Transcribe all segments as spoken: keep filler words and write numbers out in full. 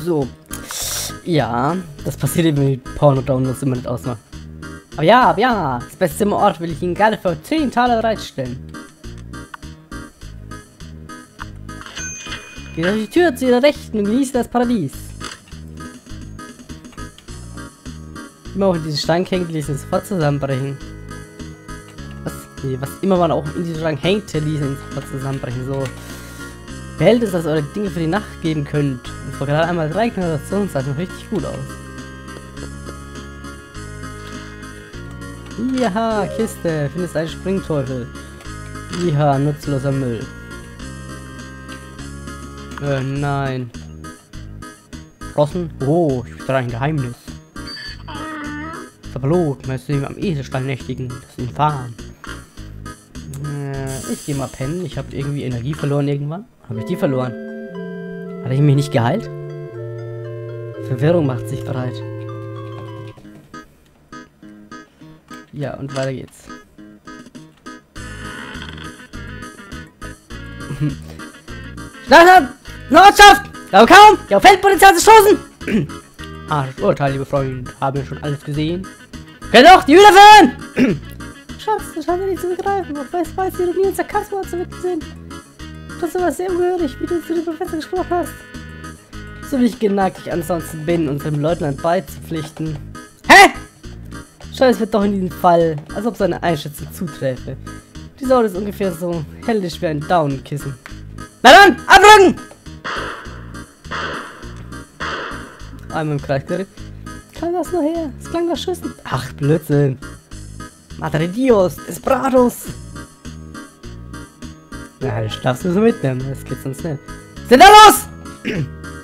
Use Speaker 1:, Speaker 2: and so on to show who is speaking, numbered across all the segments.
Speaker 1: So. Ja, das passiert eben, wenn die Porno-Downloads immer nicht ausmachen. Aber ja, aber ja, das beste im Ort will ich Ihnen gerne für zehn Taler bereitstellen. Geht durch die Tür zu Ihrer Rechten und genießt das Paradies. Immer auch in diesen Stein hängt, ließen sofort zusammenbrechen. Was, nee, was immer man auch in diesen Stein hängt, ließen sofort zusammenbrechen. So. Behält es, dass ihr eure Dinge für die Nacht geben könnt. Und vor gerade einmal drei Generationen sah es noch richtig gut aus. Ja, Kiste, findest einen Springteufel. Ja, nutzloser Müll. Äh, nein. Frossen? Oh, ich bin ein Geheimnis. Verblot, möchtest du ihm am Eselstall nächtigen, das ihn fahren. Äh, ich geh mal pennen, ich habe irgendwie Energie verloren irgendwann. Habe ich die verloren? Hat ich mich nicht geheilt? Verwirrung macht sich bereit. Ja, und weiter geht's. Schnell, Nordschaft! Glaube kaum! Die auf Feldpotenzial zu stoßen! Ah, das Urteil, liebe Freunde, haben wir schon alles gesehen. Kann doch die Hühner führen! Schatz, das scheint mir nicht zu begreifen, ob weiß, weiß, Ironie und Sarkasmus zu finden sind. Das ist aber sehr ungehörig, wie du zu dem Professor gesprochen hast. So wie ich geneigt ich ansonsten bin, unserem Leutnant beizupflichten. Hä? Schau, es wird doch in diesem Fall, als ob seine Einschätzung zuträfe. Die Sau ist ungefähr so helllich wie ein Daunenkissen. Na dann, abrücken! Einmal im Kreis gerückt. Kann das nur her? Es klang nach Schüssen. Ach, Blödsinn. Madre Dios, Desperados. Na, das darfst du so mitnehmen. Das geht sonst nicht. Sind da los!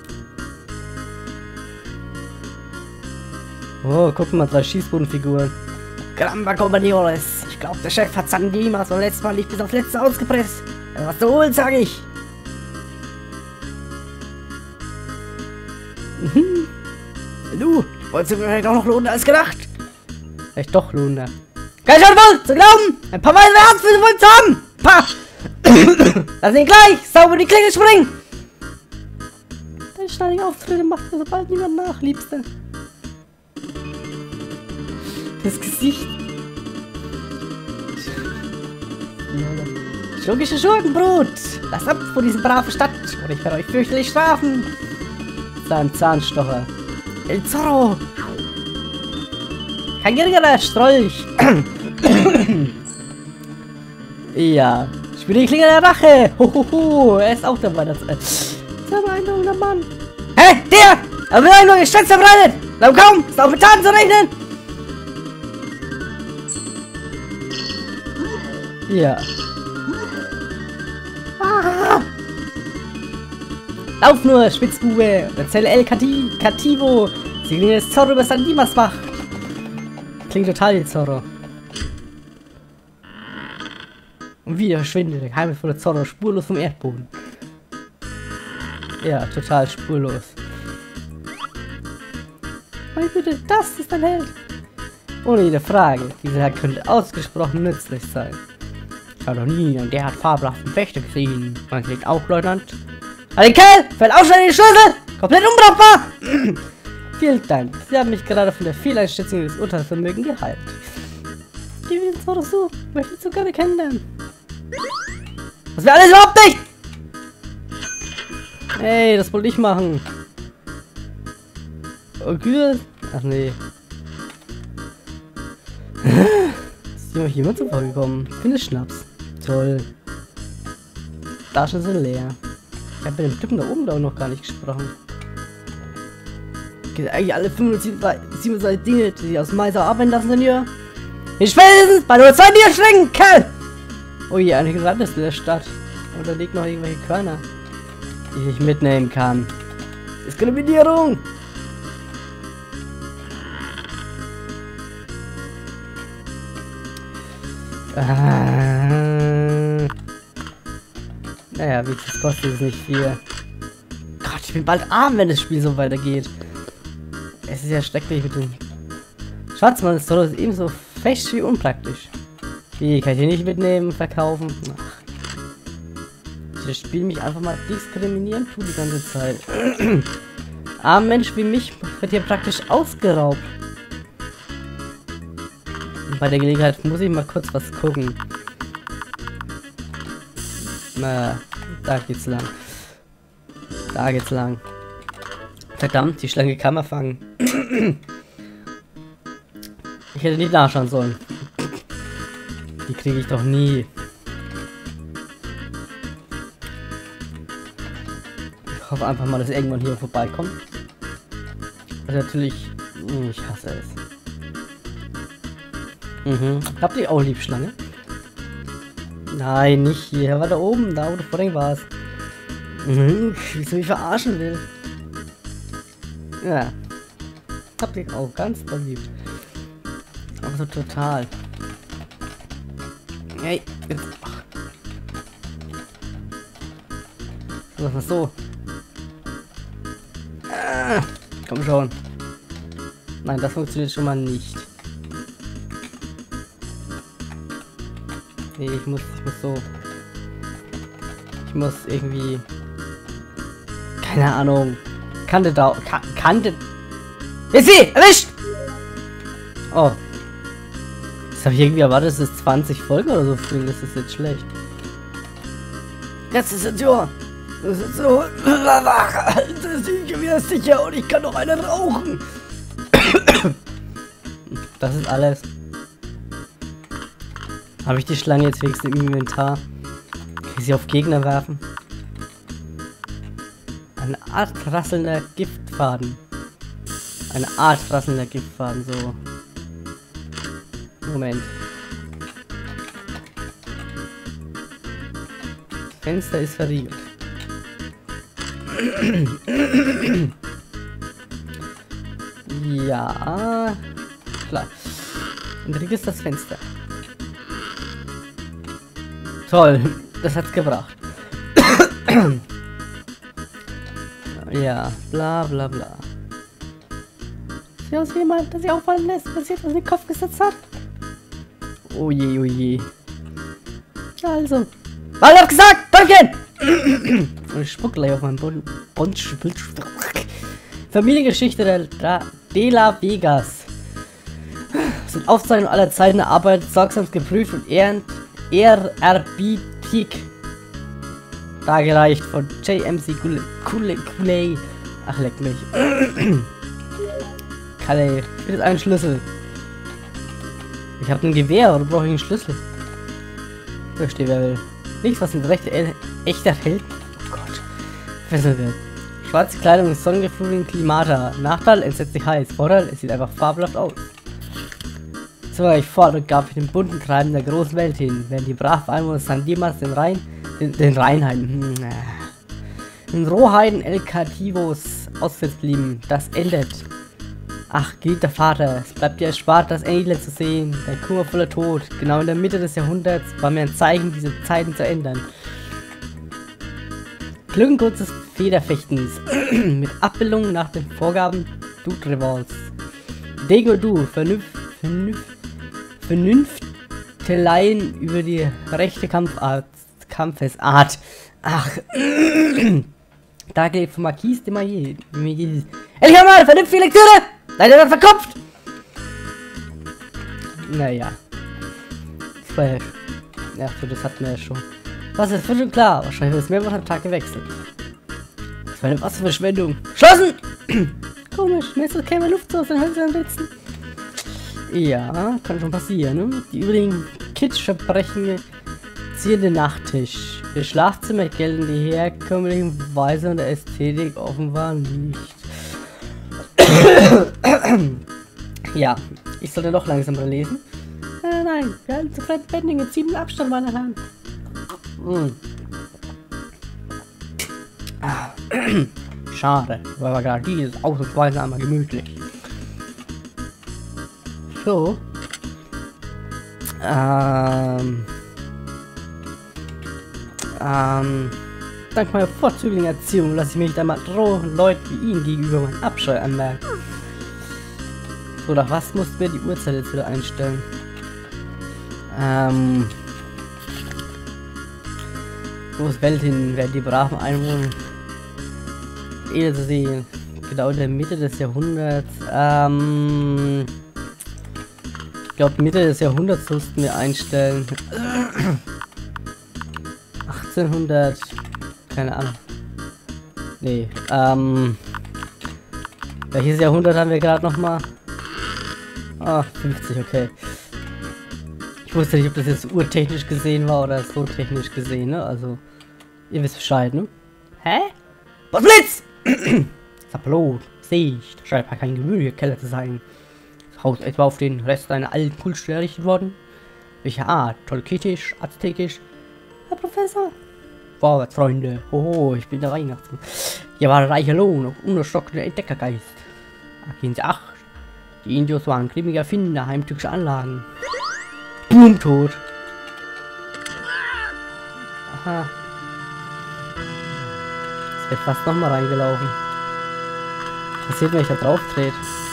Speaker 1: Oh, guck mal, drei Schießbodenfiguren. Caramba, Compañeros. Ich glaube, der Chef hat San Dimas beim letzten Mal nicht bis aufs Letzte ausgepresst. Was du holst, sag ich. Mhm. Du, wolltest du mir vielleicht auch noch lohnen als gedacht? Vielleicht doch lohnen. Kein Schaden zu glauben! Ein paar weitere Herzfüße wollen zu haben! Pah! Lass ihn gleich! Sauber die Klinge springen! Deine schneidigen Auftritte macht mir sobald niemand nach, Liebste. Das Gesicht. Schurkische Schurkenbrut! Lasst ab vor dieser braven Stadt, oder ich werde euch fürchterlich strafen! Sein Zahnstocher. El Zorro! Kein geringerer Strolch! Ja, ich bin die Klinge der Rache! Hohoho, er ist auch dabei. Das ist ein beeindruckender Mann. Hä, hey, der! Er will einen nur Geschwätz verbreitet! Glaub kaum, ist auch mit Taten zu rechnen! Ja. Ah. Lauf nur, Spitzbube! Erzähle El Cativo! Sie klingt das Zorro über San Dimas Macht! Klingt total wie Zorro. Und wieder verschwindet der geheimnisvolle Zorro spurlos vom Erdboden. Ja, total spurlos. Meine Güte, das ist ein Held! Ohne jede Frage, dieser Herr könnte ausgesprochen nützlich sein. Ich habe noch nie einen derart fabelhaften Fechter gesehen. Man kriegt auch, Leutnant. Aber der Kerl fällt auch schon in die Schlüssel! Komplett unbrauchbar! Vielen Dank. Sie haben mich gerade von der Fehleinschätzung des Urteilsvermögens geheilt. Geh wieder ins Auto zu. Möchte zu gerne kennenlernen. Das wäre alles überhaupt nicht! Hey, das wollte ich machen. Okay. Ach nee. Ist hier jemand zuvor gekommen? Ich finde Schnaps. Toll. Taschen sind leer. Ich habe mit dem Typen da oben da auch noch gar nicht gesprochen. Geht eigentlich alle fünfundsiebenundzwanzig Dinge, die sie aus Meiser arbeiten lassen, Senior. Ich spätestens bei nur zwei Bierschränken, Kerl! Oh je, eine Landeste der Stadt. Und da liegt noch irgendwelche Körner, die ich mitnehmen kann. Diskriminierung! Ah. Naja, wie das kostet es nicht viel. Gott, ich bin bald arm, wenn das Spiel so weitergeht. Es ist ja schrecklich mit dem Schatzmann ist doch ebenso fest wie unpraktisch. Wie, kann ich hier nicht mitnehmen, verkaufen? Ach. Das Spiel mich einfach mal diskriminieren tut die ganze Zeit. armer Mensch wie mich wird hier praktisch ausgeraubt. Und bei der Gelegenheit muss ich mal kurz was gucken. Na, da geht's lang. Da geht's lang. Verdammt, die Schlange kann man fangen. Ich hätte nicht nachschauen sollen. Die kriege ich doch nie. Ich hoffe einfach mal, dass irgendwann hier vorbeikommt. Also natürlich... Ich hasse es. Mhm. Habt ihr auch Liebschlange? Nein, nicht hier. War da oben, da wo du vorhin warst. Mhm. Wieso ich verarschen will. Ja. Habt ihr auch ganz doll lieb. Aber so total. Hey, jetzt. Ach. So, was so. Ah, komm schon. Nein, das funktioniert schon mal nicht. Nee, ich muss, ich muss so. Ich muss irgendwie. Keine Ahnung. Kante da. Ka Kante. Jetzt sie! Erwischt! Oh. Das habe ich irgendwie erwartet, dass es zwanzig Folgen oder so fliegen. Das ist jetzt schlecht. Letzte Station. Das ist so. Das ist wieder sicher und ich kann noch eine rauchen. Das ist alles. Habe ich die Schlange jetzt wenigstens im Inventar? Kann ich sie auf Gegner werfen? Eine Art rasselnder Giftfaden. Eine Art rasselnder Giftfaden, so. Moment. Das Fenster ist verriegelt. Ja, klar. Und riegelt ist das Fenster. Toll, das hat's gebracht. Ja, bla bla bla. Sieht aus wie jemand, der sich auffallen lässt, passiert, was in den Kopf gesetzt hat. Oh je, oh je. Also. Mal hab gesagt, Däumchen! Und ich spuck gleich auf meinen Boden. Familiengeschichte der De La Vegas. Das sind Aufzeichnungen aller Zeiten der Arbeit, sorgsam geprüft und ehrend, ehrerbietig dargereicht von J M C Cooley. Ach, leck mich. Kalle, ich will jetzt einen Schlüssel. Ich habe ein Gewehr, oder brauche ich einen Schlüssel? Verstehe, wer will. Nichts, was ein rechter, echter Held. Oh Gott. Fesseln wird. Schwarze Kleidung ist sonnengefluteten Klimata. Nachteil, entsetzlich heiß. Vorteil, es sieht einfach fabelhaft aus. So war ich fort und gab ich den bunten Treiben der großen Welt hin, während die braven Einwohner San Dimas den Rhein, den, den Rheinheiden, hm, äh, den Rohheiden El Cativos ausgesetzt blieben. Das endet. Ach, geliebter Vater, es bleibt dir erspart, das Elend zu sehen, dein kummervoller Tod. Genau in der Mitte des Jahrhunderts war mir ein Zeichen, diese Zeiten zu ändern. Glückenkurs des Federfechtens mit Abbildung nach den Vorgaben Dutrevals. Dego du, Vernunft, Vernunft, Vernünfteleien über die rechte Kampfart, Kampfesart. Ach, da geht von Marquis de Maillet. Ehrlich mal, vernünftige Lektüre! Leider wird verkopft! Naja. Zwei. Ja, so, das hatten wir ja schon. Was ist schon klar? Wahrscheinlich wird es mehrmals am Tag gewechselt. Das war eine Wasserverschwendung. Schlossen! Komisch, mir ist keine Luft so aus den Hölzern sitzen. Ja, kann schon passieren, ne? Die übrigen Kitschverbrechen ziehen den Nachttisch. Für Schlafzimmer gelten die herkömmlichen Weise der Ästhetik offenbar nicht. Ja, ich sollte noch langsamer lesen. Äh, nein, wir halten zu Fred Bending in ziemlichem Abstand, meine Herren. Hm. Ah. Schade, weil wir gerade hier ist ausnahmsweise einmal gemütlich. So. Ähm. Ähm. Dank meiner vorzüglichen Erziehung lasse ich mich dann mal drohen, Leuten wie Ihnen gegenüber meinen Abscheu anmerken. So, nach was mussten wir die Uhrzeit jetzt wieder einstellen? Ähm. Große Welt hin werden die braven Einwohner Elend zu sehen. genau in der Mitte des Jahrhunderts. Ähm, ich glaube, Mitte des Jahrhunderts mussten wir einstellen. achtzehnhundert. Keine Ahnung. Nee. Ähm. Welches Jahrhundert haben wir gerade noch mal? Ah, fünfzig, okay. Ich wusste nicht, ob das jetzt urtechnisch gesehen war oder so technisch gesehen, ne? Also, ihr wisst Bescheid, ne? Hä? Was Blitz? Sapperlot, sehe ich. Da scheint ja kein Gemüse im Keller zu sein. Das Haus etwa auf den Rest einer alten Kultstätte errichtet worden. Welche Art? Tolkietisch, aztekisch? Herr Professor? Vorwärts, Freunde. Oh, ich bin der Weihnachtsmann. Hier war reicher Lohn und unerschrockener Entdeckergeist. Gehen Sie acht. Die Indios waren grimmige Erfinder heimtückischer Anlagen. Boom, tot. Aha. Es wird fast nochmal reingelaufen. Was passiert, wenn ich da drauf drehe?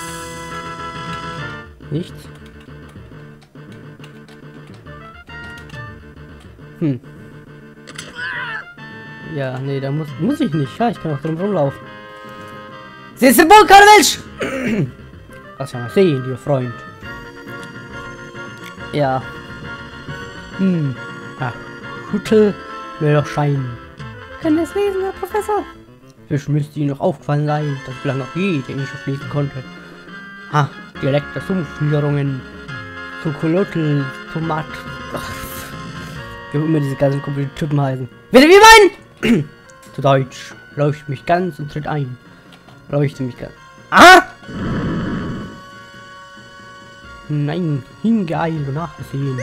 Speaker 1: Nichts. Hm. Ja, nee, da muss, muss ich nicht. Ja, ich kann auch drum rumlaufen. Sie ist im Mensch! Lass mal sehen, ihr Freund. Ja. Hm. Ach, Hütte will doch scheinen. Kann das lesen, Herr Professor? Es müsste Ihnen noch aufgefallen sein, dass bislang noch jeder Englisch fließen konnte. Ha, Dialekt der Sumpfniederungen. Zukolotl, Tomat. Ach, wie auch immer diese ganzen komplizierten Typen heißen. Bitte wie meinen? Zu Deutsch. Leuchte mich ganz und tritt ein. Leuchte mich ganz. Ah! Nein, hingeeilt und nachgesehen.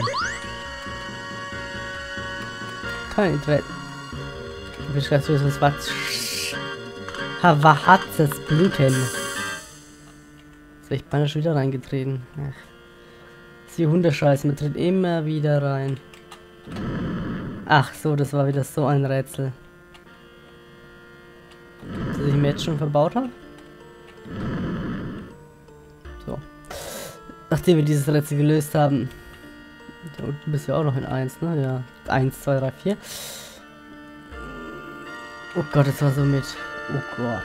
Speaker 1: Kein Interesse. Ich weiß nicht, was was. Havahatzes Bluten. So, ich bin da schon wieder reingetreten. Ach. Sie Hundescheiß, man tritt immer wieder rein. Ach so, das war wieder so ein Rätsel. Das ich mir jetzt schon verbaut habe. So. Nachdem wir dieses Rätsel gelöst haben. Da unten bist du ja auch noch in eins, ne? Ja. eins, zwei, drei, vier. Oh Gott, das war so mit. Oh Gott.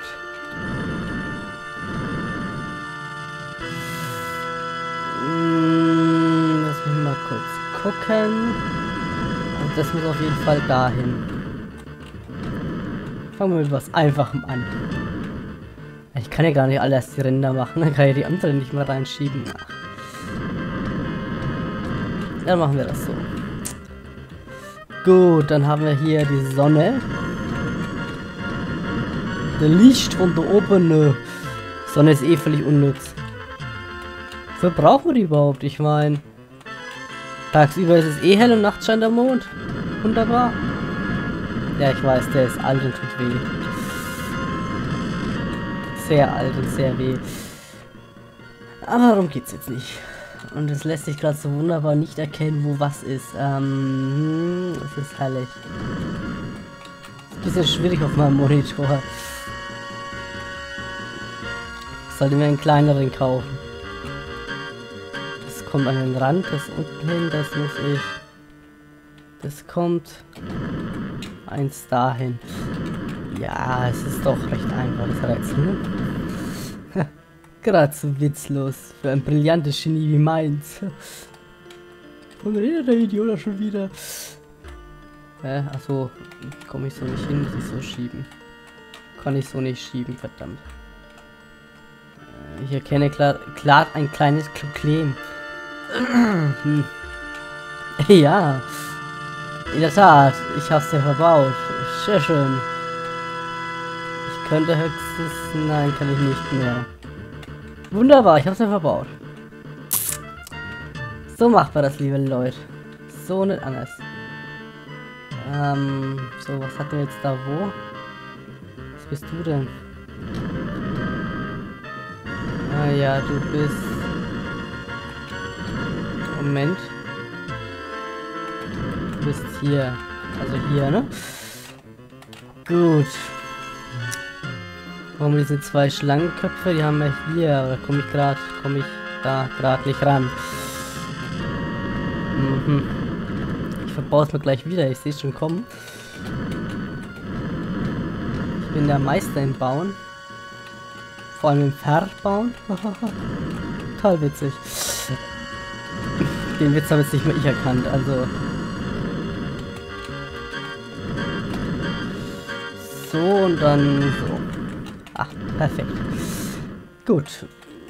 Speaker 1: Hm, lass mich mal kurz gucken. Und das muss auf jeden Fall dahin. Fangen wir mit was Einfachem an. Ich kann ja gar nicht alles die Ränder machen, dann kann ich die anderen nicht mehr reinschieben. Ach. Dann machen wir das so. Gut, dann haben wir hier die Sonne. Der Licht von da oben. Nö. Sonne ist eh völlig unnütz. Wofür brauchen wir die überhaupt? Ich meine, tagsüber ist es eh hell und nachts scheint der Mond. Wunderbar. Ja, ich weiß, der ist alt und tut weh. Sehr alt und sehr weh. Aber darum geht's jetzt nicht. Und es lässt sich gerade so wunderbar nicht erkennen, wo was ist. Ähm, das ist herrlich. Ist ein bisschen schwierig auf meinem Monitor. Sollte mir einen kleineren kaufen. Das kommt an den Rand, das unten hin, das muss ich. Das kommt eins dahin. Ja, es ist doch recht einfach, das Rätsel, ne? Gerade so witzlos. Für ein brillantes Genie wie meins. Und redet der Idiot schon wieder. Äh, achso, komme ich so nicht hin, muss ich so schieben. Kann ich so nicht schieben, verdammt. Ich erkenne klar, klar ein kleines Problem. hm. Ja, in der Tat, ich hab's ja verbaut. Sehr schön. Ich könnte höchstens... Nein, kann ich nicht mehr. Wunderbar, ich hab's ja verbaut. So macht man das, liebe Leute. So nicht anders. Ähm, so, was hatten wir jetzt da wo? Was bist du denn? Ah ja, du bist... Moment. Du bist hier. Also hier, ne? Gut. Warum diese zwei Schlangenköpfe? Die haben wir hier. Oder komme ich gerade, komme ich da gerade nicht ran? Mhm. Ich verbaue es mir gleich wieder. Ich sehe es schon kommen. Ich bin der Meister im Bauen. Vor allem im Verbauen. Total witzig. Den Witz habe jetzt nicht mehr ich erkannt, also. So und dann so. Ah, perfekt. Gut.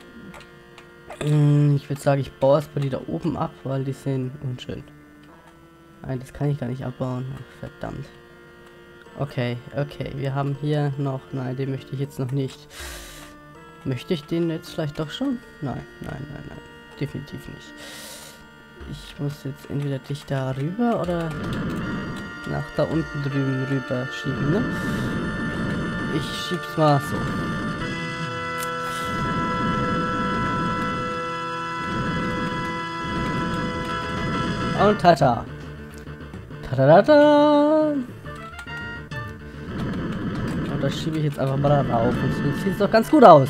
Speaker 1: Ich würde sagen, ich baue erstmal die da oben ab, weil die sind unschön. Nein, das kann ich gar nicht abbauen. Ach, verdammt. Okay, okay. Wir haben hier noch... Nein, den möchte ich jetzt noch nicht. Möchte ich den jetzt vielleicht doch schon? Nein, nein, nein, nein. Definitiv nicht. Ich muss jetzt entweder dich da rüber oder nach da unten drüben rüber schieben, ne? Ich schieb's mal so. Und tata. Tadadada. Und das schiebe ich jetzt einfach mal da rauf. Und so sieht es doch ganz gut aus.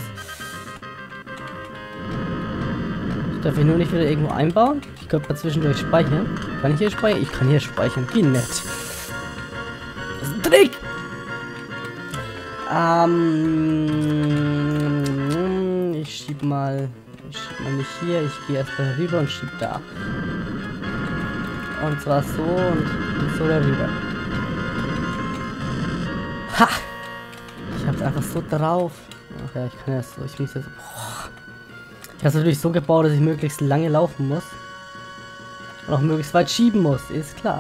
Speaker 1: Ich darf ich nur nicht wieder irgendwo einbauen. Ich könnte mal zwischendurch speichern. Kann ich hier speichern? Ich kann hier speichern. Wie nett. Das ist ein Trick. Ähm, ich schiebe mal. Ich schiebe mal nicht hier. Ich gehe erstmal rüber und schiebe da. Und zwar so und so darüber. Ha! Ich hab's einfach so drauf. Ach ja, ich kann ja so. Ich muss jetzt. Boah. Ich hab's natürlich so gebaut, dass ich möglichst lange laufen muss. Und auch möglichst weit schieben muss, ist klar.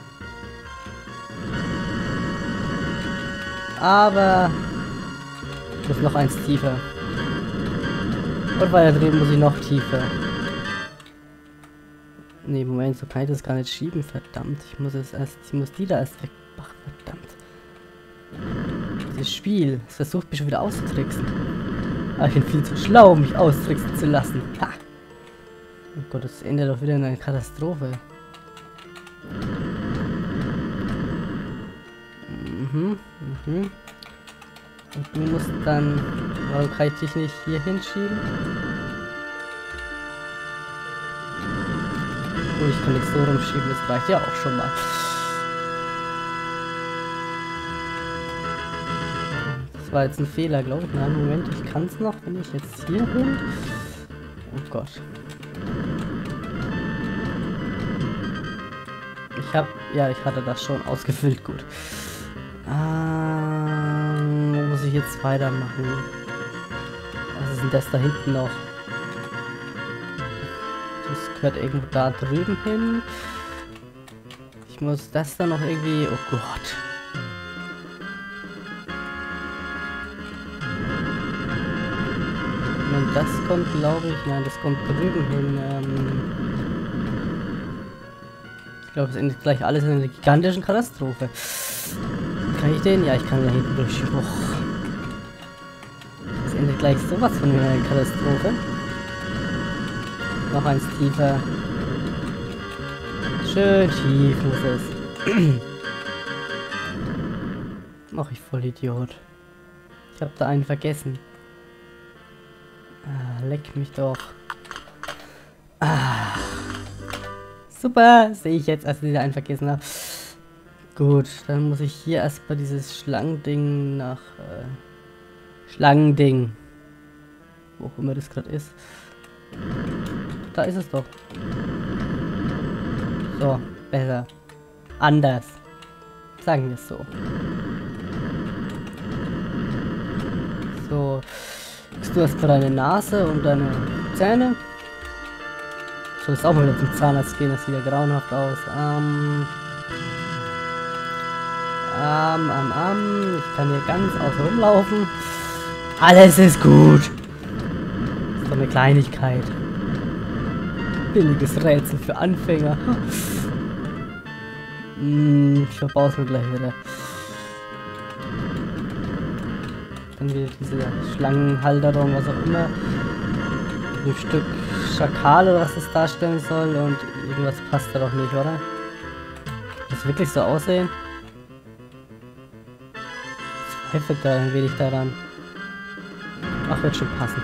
Speaker 1: Aber ich muss noch eins tiefer. Und weiter drüben muss ich noch tiefer. Ne, Moment, so kann ich das gar nicht schieben, verdammt. Ich muss es erst, ich muss die da erst weg. Ach, verdammt. Dieses Spiel, es versucht mich schon wieder auszutricksen. Aber ich bin viel zu schlau, um mich austricksen zu lassen. Ha! Oh Gott, das endet doch wieder in einer Katastrophe. Mhm, mhm. Und du musst dann... Warum kann ich dich nicht hier hinschieben? Oh, ich kann nicht so rumschieben, das reicht ja auch schon mal. Das war jetzt ein Fehler, glaube ich. Nein, Moment, ich kann es noch, wenn ich jetzt hier bin. Oh Gott. Ich habe, ja, ich hatte das schon ausgefüllt, gut. Ähm, wo muss ich jetzt weitermachen? Was ist denn das da hinten noch? Das gehört irgendwo da drüben hin. Ich muss das dann noch irgendwie... Oh Gott. Wenn das kommt, glaube ich... Nein, das kommt drüben hin. Ähm ich glaube, es endet gleich alles in einer gigantischen Katastrophe. Kann ich den? Ja, ich kann da hinten durch. Oh. Es endet gleich sowas von einer Katastrophe. Noch eins tiefer. Schön tief muss es. Ach, ich voll Idiot. Ich habe da einen vergessen. Ah, leck mich doch. Ah. Super, sehe ich jetzt, als ich einen vergessen habe. Gut, dann muss ich hier erstmal dieses Schlangending nach... Äh, Schlangending. Wo auch immer das gerade ist. Da ist es doch. So, besser. Anders. Sagen wir es so. So. Kriegst du erstmal deine Nase und deine Zähne. Soll es auch mal wieder zum Zahnarzt gehen, das sieht ja grauenhaft aus. Ähm. Ähm, ähm, ähm. Ich kann hier ganz außen rumlaufen. Alles ist gut. Das ist doch eine Kleinigkeit. Billiges Rätsel für Anfänger. hm, ich verbaue es mir gleich wieder. Dann wieder diese Schlangenhalterung, was auch immer. Ein Stück Schakal oder was das darstellen soll und irgendwas passt da doch nicht, oder? Das wirklich so aussehen? Zweifelt da ein wenig daran. Ach, wird schon passen.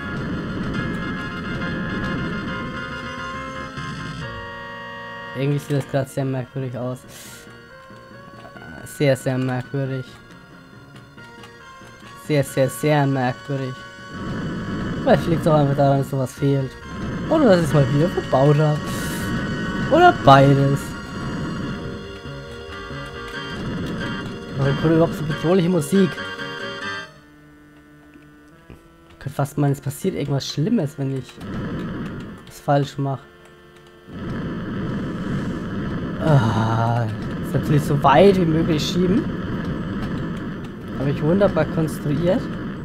Speaker 1: Irgendwie sieht das gerade sehr merkwürdig aus. Sehr, sehr merkwürdig. Sehr, sehr, sehr merkwürdig. Vielleicht liegt es auch einfach daran, dass sowas fehlt. Oder dass ich es mal wieder verbaut habe. Oder beides. Warum kommt überhaupt so bedrohliche Musik? Ich könnte fast meinen, es passiert irgendwas Schlimmes, wenn ich was falsch mache. Ah, ist natürlich so weit wie möglich schieben. Habe ich wunderbar konstruiert.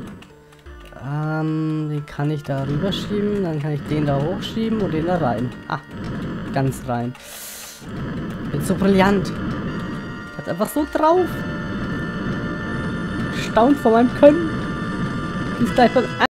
Speaker 1: Ähm, den kann ich da rüber schieben, dann kann ich den da hochschieben und den da rein. Ah, ganz rein. Bin so brillant. Hat einfach so drauf. Staunt vor meinem Können. Ist gleich was